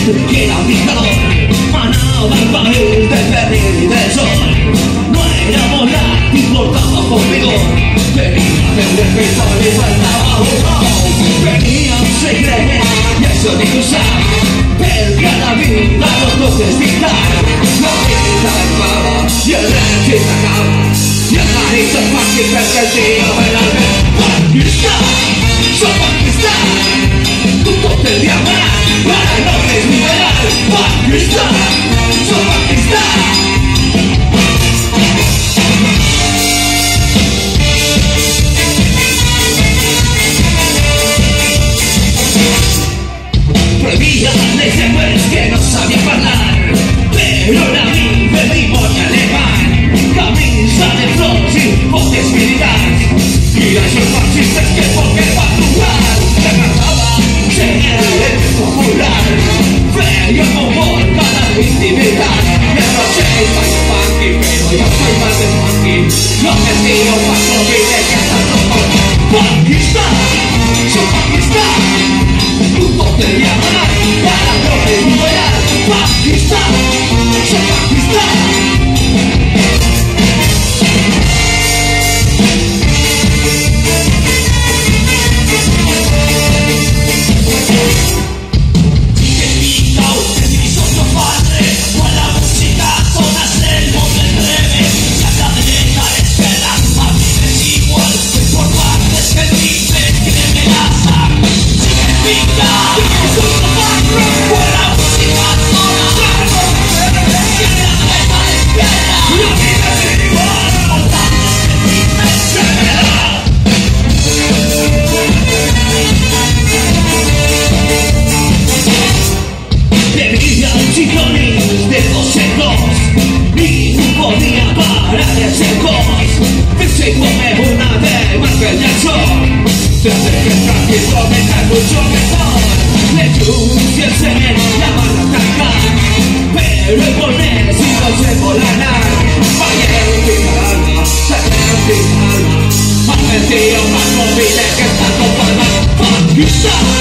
Quiero mi calor, manaba el barril de pernil y del sol. No era moral, importaba conmigo. Tenía de un respeto y faltaba un venía un secreto y eso ni usar. Perdía la vida, los toques vital. La vida armaba y el rey se acaba. Y el marito fácil pervertido en el Pakistán. Soy Pakistán, tu toque de amar. Para no desnivelar Pakistán, soy Pakistán. Prohibía después que no sabía hablar, pero la vi de memoria alemán. Camisa de flor y voces militares, y las fascistas que porque va a jugar. Se trataba ser el popular, feo humor para intimidar. Me roché y soy funky, pero yo soy más de funky. No me tiro paso, mire que tanto con Pakistán, soy Pakistán. Tu toque de amar, para no desnivelar Pakistán, soy Pakistán. Desde que practico me cae mucho mejor. Le chus y el semen la van a atacar, pero el poner si no se volará. Vaya en mi alma, saca en mi alma. Más mentido, más móvil que está con palmas. Pakistán,